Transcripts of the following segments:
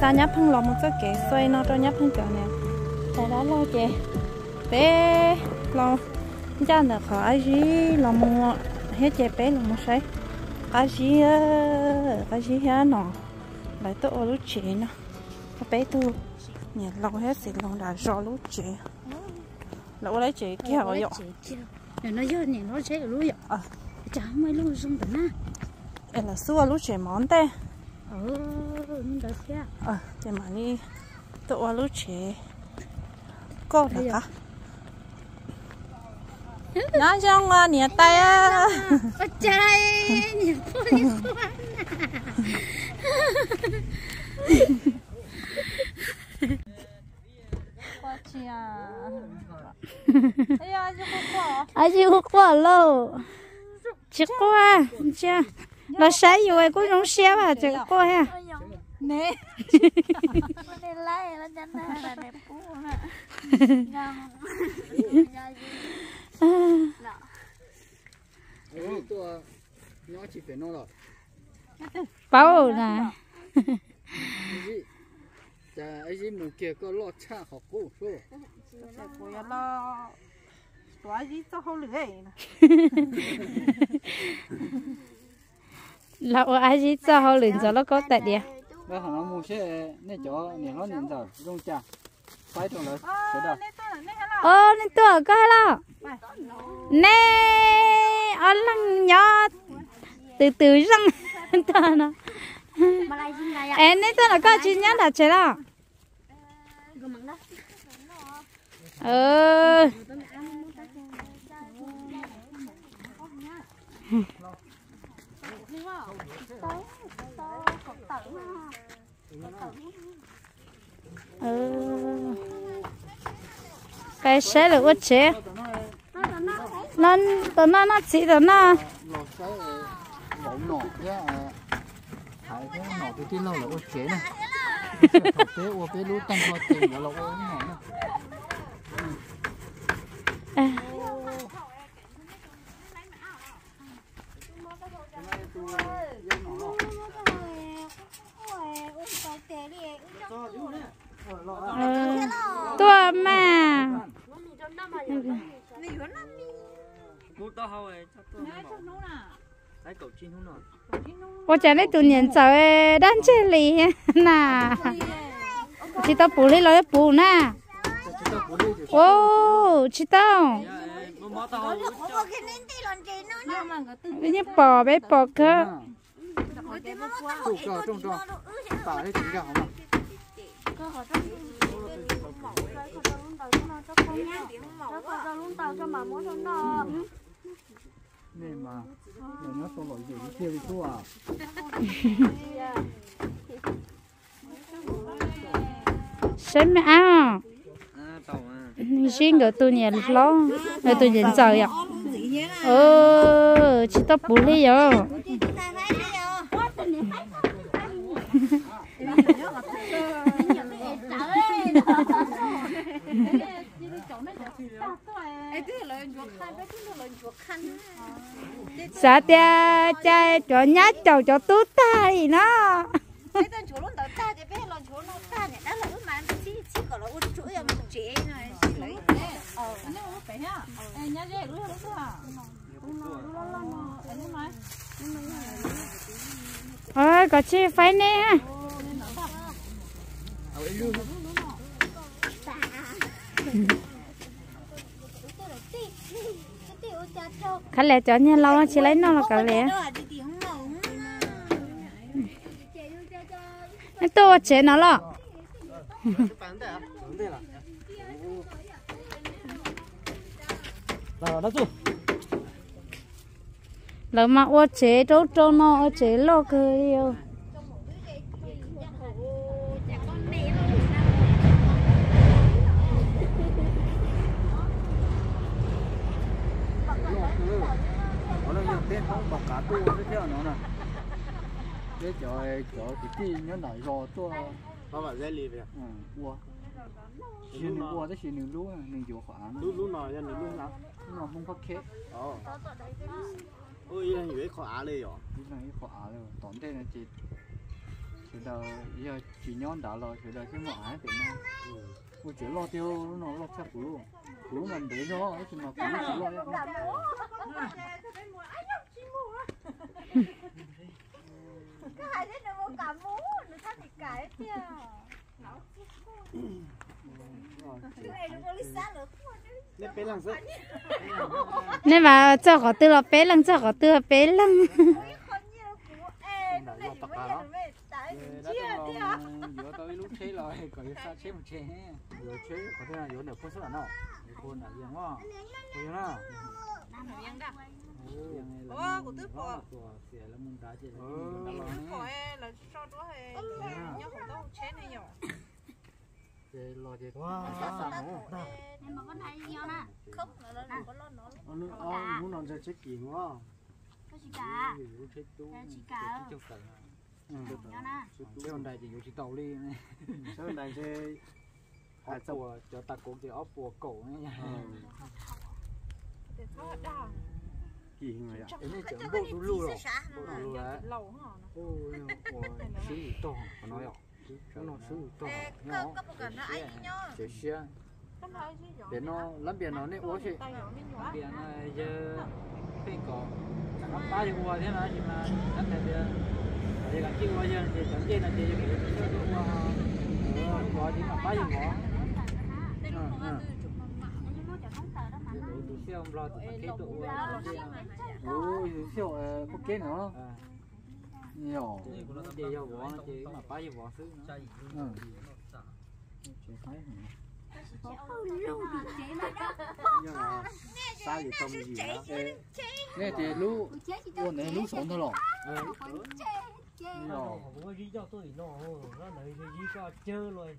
ta nhấp thằng lò một cái kẻ xoay nó cho nhấp thằng chợ nè tại đó lo chè bé lo cha được khỏi gì lo mua hết chè bé là một say cái gì hết nọ lại tôi ở lúc chè nè cái bé tôi nhà lâu hết xịt lòng đã rõ lúc chè lâu lấy chè kia rồi nó giờ này nó sẽ lúa vậy chả mấy lúa xong tận á em là xua lúc chè món tê mình đã xe thì mà đi tụi lúc chè có được cả nó trong nhà tay á trời nhà tôi đi 아직 qua lâu chỉ qua chưa nó sáng rồi cũng không xe mà chỉ qua ha nè đây lại là chân là đẹp quá bao nè chả ấy gì mù kia có lọt cha học cũ rồi cô ya lo quá gì cho không lười lão ai gì cho họ liền cho nó có tại địa bây giờ nó mù xe nên cho nên nó nên giờ dùng chả phải trong đấy sẽ được nên tôi coi lo nè ở lăng nhỏ từ từ răng ta nó em nên tôi là có chuyện nhá là chế đó cái xe là út chế nó chỉ tụi nó phải cái nọ cái tin lâu là út chế này cái ô cái lú tăng hoa tiền của lộc ô nọ này tua mà我讲的多年早诶，但这里呐，知道补里来补呢。哦，知道。bây giờ bỏ bé bỏ cơ. Trông tả đấy chính gạo mà. Nên mà nó xong rồi gì kia đi thua à? Sớm à? Xin người tôi nhận lo, người tôi nhận trời ạ. Chỉ tao bù đi rồi. Sao tia chạy cho nhát cho tú ta đi nó. Có chi phải nè. Khá lẽ cho nhà lâu chỉ lấy nó là cả lẽ. Tôi chế nó lọ. Lỡ mà ô chế trâu nó ô chế lo cơ yêu. Bọc cá tu nó theo nó nè. Cái chỗ cái gì nó nổi rò to. Nó bảo dễ lì vậy. Ua. Xin ua tới xin lú nương chỗ khỏa. Lú nổi ra lú nào. Nó không có khế. Ôi anh以为khỏa lên rồi. Cái này khỏa rồi, tóm tên là chị. chỉ đầu giờ chỉ nhon đã lo chỉ đầu cái mỏ hái tiền nó tôi chỉ lo tiêu nó lo chắc cũ mình để cho chứ mà cũ chỉ lo cái hai đứa nó mua cả mũ nó thắt thì cái kia cái này nó có lý xa nữa Lên bé lăng rất. nên mà cho họ tư là bé lăng cho họ tư là bé lăng lo tắc đó vừa tới lúc chế rồi còn sao chế một chế vừa chế có thể là vừa được có số là nào con là gì quá coi nó của tứ phò tứ phò là sau đó hay nhớ không có chế này nhỏ lo gì quá sao nữa nhưng mà con này nhau nè không là nó có Nó muốn làm cho chết kỳ quá. có gì cả chế tú chỉ cả trong sảnh nhau nè cái hôm nay thì chỉ tàu đi này Sao này chơi à cho ta cũng thì ốp bùa cổ này nha để thoát đào kỳ người ạ. cái này chẳng bộ tú lu rồi bộ lu đấy lẩu hả ôi sứ to mà nói ạ nó sứ to nhỏ chế xe để nó lắm biển nó này ôi chị biển này giờ cái cỏ nó ba giờ qua thế nào nhưng mà chắc là giờ để cái chiếc qua giờ để chẳng chơi là chơi cái qua thì mà ba giờ qua đi xem lo thì cái tụ ôi xem có cái nữa nhiều chơi giao võ nó chơi mà ba giờ võ xứ nữa chơi thấy Nhưng mà sao gì tâm gì đó. nghe thì lú buồn này lú sống thôi rồi không có gì cho tôi nó lấy gì cho chơi rồi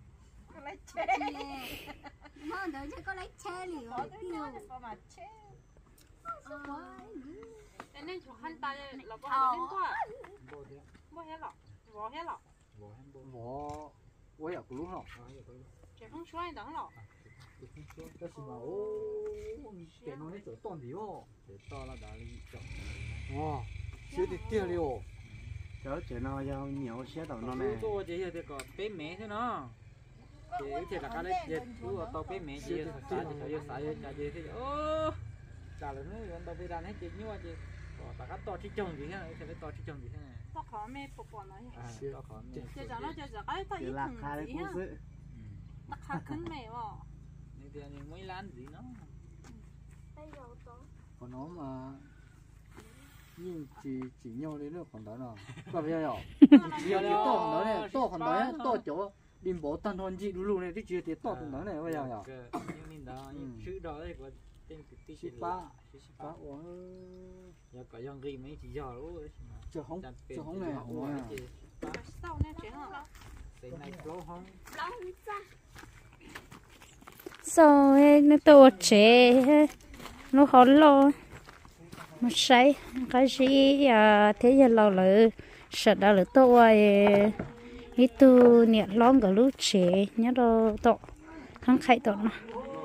nó đợi cho có lấy che liền rồi tiêu nên chúng hắn ta là có liên quan mua hết lọ vỏ hết lọ võ quay ở lú rồi trẻ không xoay đó lọ cái gì mà ô cái nó chỗ to gì ô để to là đã đi chọn wow chưa thì tiêu đi ô Chớ chỉ nó giao nhiều xe tàu nó này. tôi chỉ thì có bé mẹ thế nó thì là cái đấy giờ chú ở tàu bé mẹ chỉ xả thì giờ xả giờ gì thì ô trả lời nó còn tàu bé đàn hết chỉ như vậy chứ có cả to chỉ trồng gì thế này thì to chỉ trồng gì thế này nó khó mẹ phục bọn nó to khó mẹ giờ nó giờ cái tay Chỉ là khai đấy cũng dễ. nó khá cứng mẹ mà nên thì mấy lan gì nó còn nó mà nhưng chỉ nhau đến được còn đó nào có bây giờ chỉ to còn đó này to còn đó to chỗ điềm bố tan thon chị lulu này cái chỉ to còn đó này bây giờ nhở nhưng đó chữ đó thì có tên cái chữ ba ủa giờ có dòng gì mấy chỉ giờ luôn chưa không này sau này chế hả cái này lâu không rồi nó tổ chế nó khó lo một say cái gì thế giờ lâu rồi sợ đã được tôi ít tu nhiệt lon cái lúc chế nhớ đâu tổ thằng khai tổ nó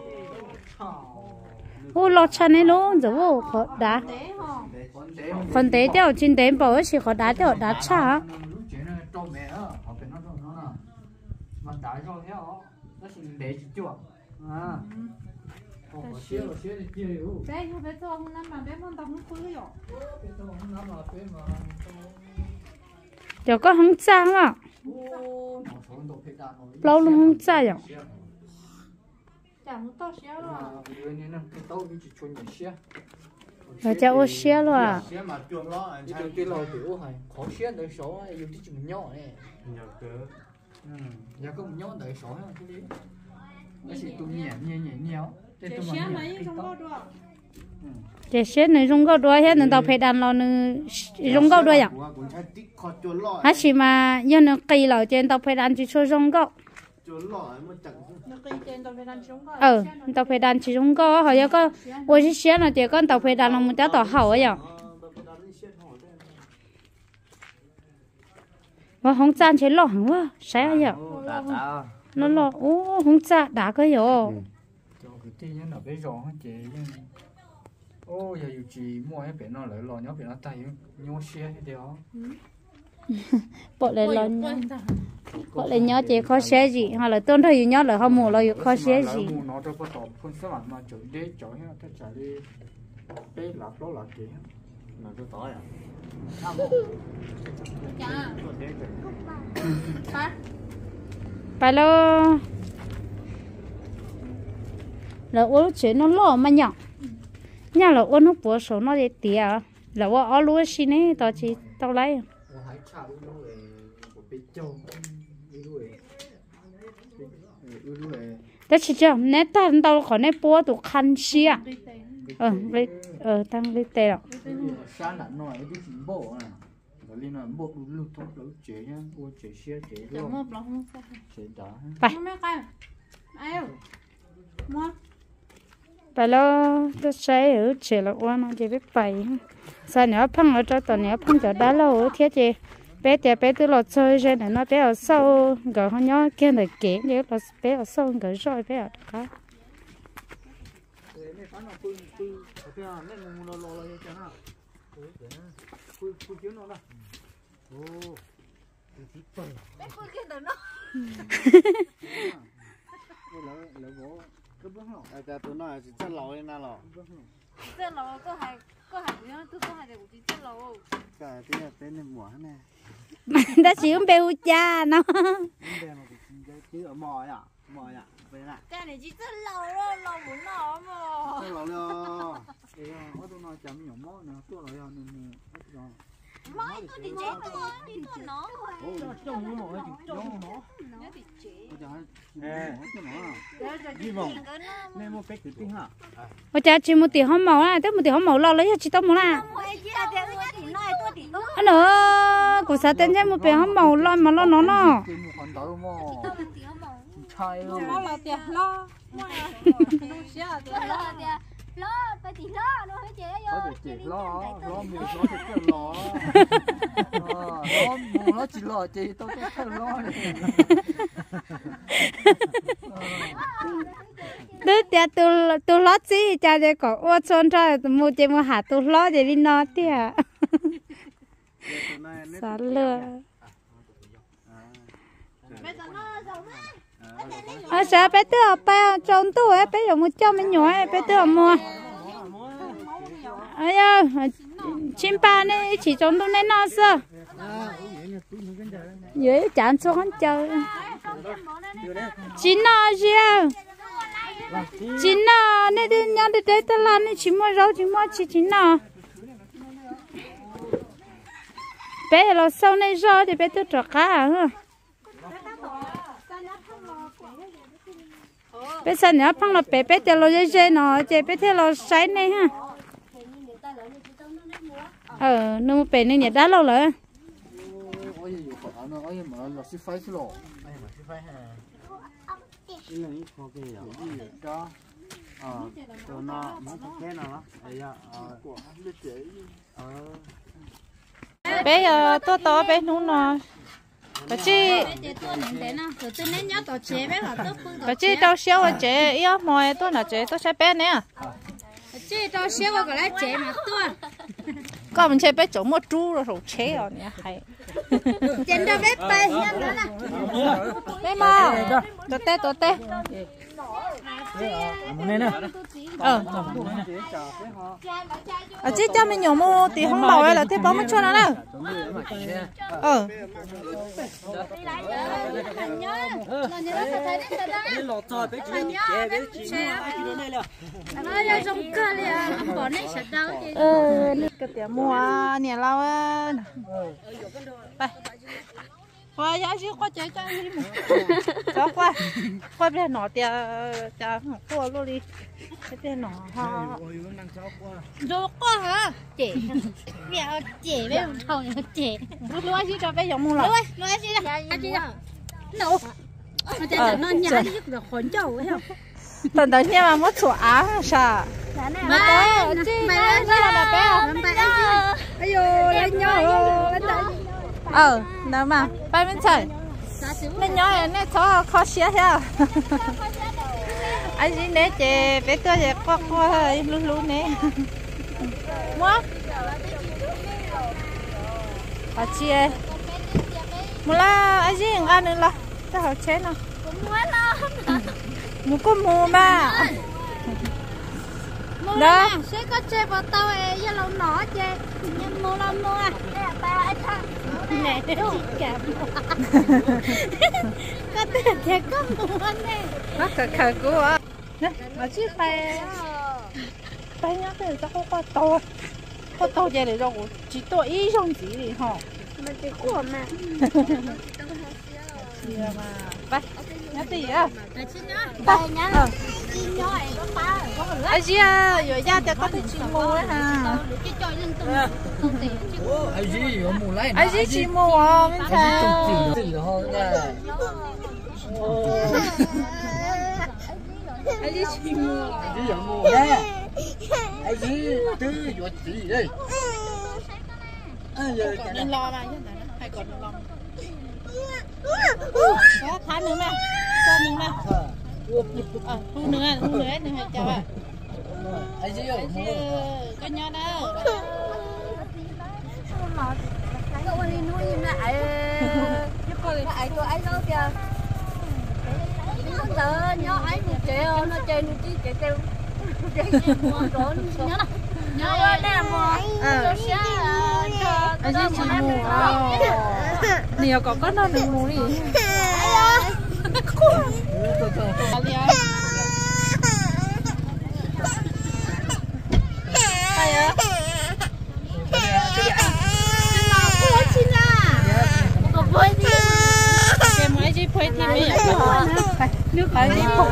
ô lo chăn này luôn rồi ô khó đá phần tế theo trên tế bảo chỉ khó đá theo đá chả mình đãi cho theo nó chỉ để chuột à xíu thì chưa hiểu bé không bé cho không nắm mà bé không tao không khơi rồi cái tôi không nắm là cái mà giờ có không trang à lâu luôn không trang rồi chẳng to xéo rồi cái tàu chỉ chuyên nghiệp xe rồi cho ô xe luôn à Xe mà chuột lo anh cái cái lò kiểu hay khó xe đời số dùng cái chừng nhỏ này Nhiều cớ. giờ có một nhỏ đời số cái đấy nó chỉ tụi nhẹ nhéo trẻ xéo mấy trong bao rồi để xe này dùng gạo đuôi hết nên tao phải đàn lo nữa dùng gạo đuôi à Cũng thấy tích khó chuột lo. hả chỉ mà giờ nó cây lẩu trên tao phải đàn chỉ cho dùng gạo Chuột lo mà chẳng. nó cây trên tao phải đàn xuống coi tao phải đàn chỉ dùng gạo họ giờ có ôi chỉ xe là chỉ con tao phải đàn là một cháu tao hậu ấy à mà không chán chế lo hẳn quá sao vậy nó lo ô không chán đã cái rồi cái tiền nó cái rõ hết chị ô giờ dù chị mua cái biển nó lại lo nhớ biển nó tay nhô xe thì đó bộ lại lo bộ lại nhớ chị khó xé gì hoặc là tôn thôi nhớ là không mua là khó xé gì nó cho bắt đầu con sữa mà chửi đế chửi ha tất cả đi bé lạc đó là kì mà tôi tối à phải lo là uống chuyện nó lo mà nhở nhà là uống nó bữa số nó để tía là uống lúa xin ấy tao chỉ tao lấy đó chỉ cho nét ta tao khỏi nét búa tụ khăn xia tăng lấy tè rồi sáng là nói đi chính bộ à rồi lên là bộ lưu thông lưu chế nhá mua chế xe chế luôn chế đó phải phải lo tôi sẽ ở chế là uống nó chỉ biết phải sao nếu phăng ở trong tuần nếu phăng cho đá lâu thiết chị bé trẻ bé từ lọt chơi ra này nó bé ở sau gỡ họ nhớ kia là kén nếu là bé ở sau gỡ rồi bé ở đó tôi nói chỉ chân lẩu lên nào lẩu chân lẩu có hai nhá tôi có hai để chỉ chân lẩu cái tên này mỏ này đã chỉ uống bèo cha nó chứ ở mỏ à về lại cái này chỉ chân lẩu đó lẩu muốn nó mà chân lẩu lo ở tôi nói chấm nhỏ mó nữa tôi nói nên mai tôi đi chế tôi đi tôi nó trong nó mỏi thì trong nó đi vòng nên một cái tự tin hả ôi cha chỉ một tỷ không màu à tức một tỷ không màu lo lấy chỉ tao muốn à anh nữa của sao tên trên một tỷ không màu lo mà lo nó nó là tiền lo lo phải thì lo nó phải chế vô chỉ lo mù nó thì cứ lo mù nó chỉ lo chị tôi cứ lo đứa cha tôi lo gì cha để có ô son cho mua chơi mua hạt tôi lo để đi nó tiệt xả lừa sao bé tớ ba trong tủ ấy bé dùng một trăm mấy nhỏ ấy bé tớ mua ấy ơi chim ba này chỉ trong tủ này nó sao dưới chán xuống hắn chơi chín nó gì chín nó này đi nhà đi đây tao làm này chỉ mua rau chỉ mua chỉ chín nó bé là sau này rau thì bé tớ trọ cá hả bây giờ nếu phăng là bé bé thì lo dễ nó chế bé thì lo sấy này ha nếu bé này nhặt đá lâu rồi bé to bé nún nó bà chị tao xéo ở chế yêu mồi tôi là chế tôi sẽ bé nè chị tao xéo vào cái lá chế mà tôi có mình chế bé chỗ một chú rồi chế rồi nè hay trên đó bé bay nhân đó là bé mò tôi tê chị cho mình nhổ mô thì không màu là thế bóng mất cho nó đâu cái tiền mua nè lâu đây qua giá chứ qua chơi cho đi mà cho qua bên nọ tiền qua luôn đi cái bên nọ ha rồi qua hả chị mẹ chị với thằng chị luôn chứ cho bé giống mua rồi luôn chứ chị nấu mà chị nó nhả đi được khốn chầu ấy không tận tới nhà mà mất sủa á sao mà chị nói ra là bé ai yo lên nhau nào mà bay bên trời nên nhỏ này nó cho khó xé theo anh gì nè chị bé tôi chị qua luôn nè mua bà chị ơi mua la ai gì ăn nữa là sao họ chết nào mua có mua mà đó sẽ có chơi vào tàu ấy giờ lâu nó chơi nhưng mua làm mua à tao ấy thằng này đâu cả có tiền thì có mua này nó khờ của nè mà chiếc tay nhá cái sao có to chơi để đâu chỉ to ít trong gì đi hả mà chỉ của mà mà vậy nhá gì á đây nhá chim nhỏ ấy có ba có ai gì à rồi ra thì có thể chim mù đấy hả cái trò lên tung tiền ai gì ở mù lại ai gì chim mù à bên sao gì hơn nha ai gì chim mù ai gì ở mù nha ai gì tư giọt gì đây giờ nên lo mà chứ hay còn lo có thái nữa mà cho nữa mà thu nữa đừng hay cho à ai gì ở mù có nhớ đâu cái con đi nuôi như này chứ con là ai cho ấy đâu kìa nó giờ nhỏ ấy một triệu nó chơi nó chỉ chạy tiêu chạy mua rồi nhớ nè nhớ đây là mua ai gì chim mù nhiều có nó đừng mù đi nước ai gì phun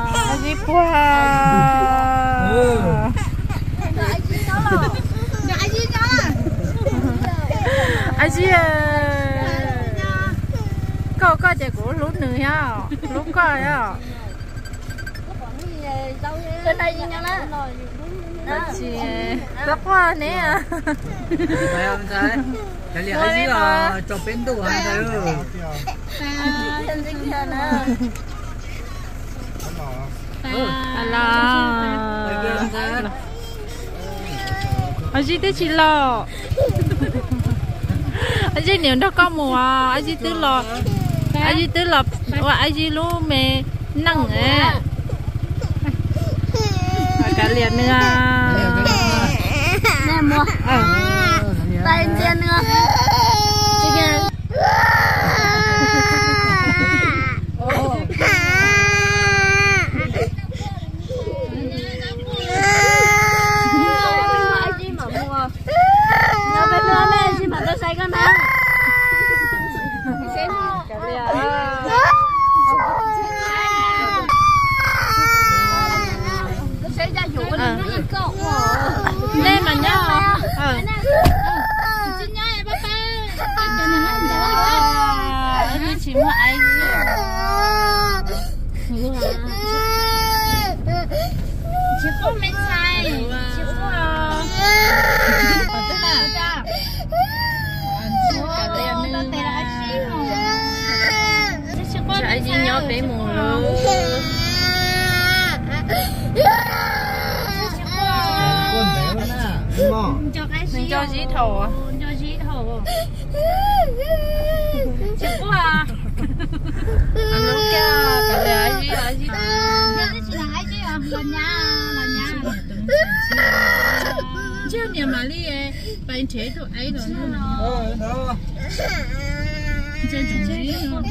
ai gì có chạy của lút nữa ha lút coi á trên đây gì nhau đó chị rất quá nè phải không sai cái gì ai gì à cho bên tủ hay sao trên dưới kia nè ai gì tới chị lo ai gì nếu nó có mùa ai gì tới lo ai gì luôn mẹ nặng à cả liền nữa nè mua tay tiền nữa nên mà nhá chỉ mua ai chỉ có mấy sai chỉ có ai gì nhỏ bé mù mình cho dí thầu à? Cho dí thầu. Chết quá à? Anh lúc kia cả lẽ ai gì? cái chị là ai chứ à? Là nhà. Chứ nhà mà đi bạn chế tụi ấy rồi. đó Trên chủ dí rồi.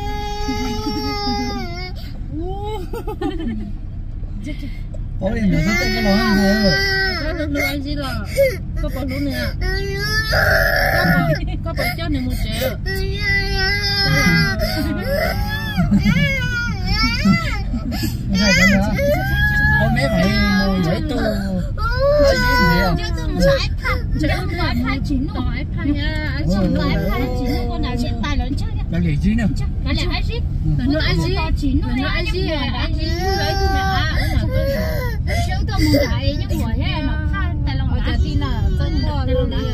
có đi nữa cái cái đó nữa Có lúc ai gì là có bao lúc nữa. Có bao cho nên một triệu. này cái nữa có mấy phải ngồi lấy tu cái gì vậy chứ tôi muốn xài iPad chứ không phải iPad chỉ nó iPad nha anh chỉ nó iPad chỉ nó con nào trên tay lớn chứ là gì chứ nữa cái này ai gì nó ai gì chỉ nó ai gì lấy tôi mẹ chứ tôi muốn thấy những buổi hè nó pha tay lòng Ở nhà tin là dân mua luôn đi.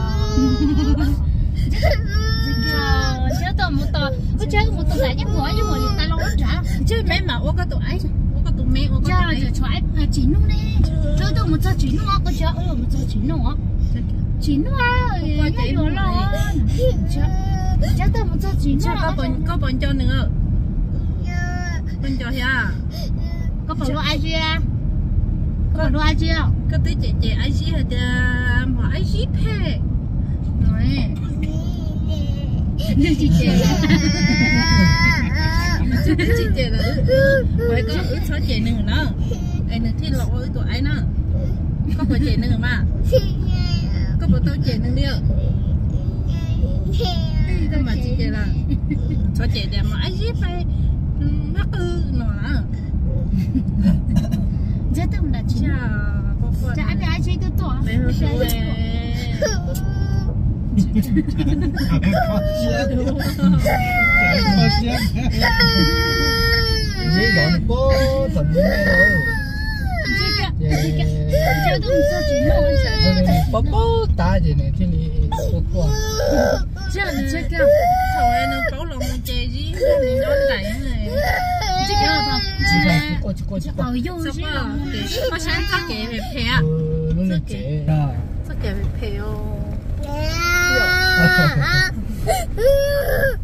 chứ tôi muốn tôi cứ chơi một tôi lại những buổi tay lòng trả Chứ mấy mà ô có tụi ấy ô có tụi mẹ ô có cho tụi ấy xoáy chỉ nó đi chứ tôi muốn cho chỉ nó có cho một cho chỉ nó chỉ nó nhớ rồi lo chứ tôi có bọn cho nữa bọn cho ya có phải lo ai chưa có phải lo ai chưa có tới chị ai gì hay là mà ai gì phê nói chị là vậy có ước số chị nữa nữa ai nữa thì lọ ước tụi ai nữa có bọn chị nữa mà có bọn tao chị nữa đi cái mà chị là số chị đẹp mà ai gì phê mắc ư nó rất tâm là chị chả ai ai chơi cái tổ bé hơi xuôi dễ dọn bố tận chơi đúng sao chỉ nói bố ta gì này thì bố chơi là chơi cái thôi nó có lòng một chè gì mình nói lại này chơi cái nào cô bảo yêu sao chứ có sáng chắc kệ về phê à nó là trẻ chắc kệ về phê ô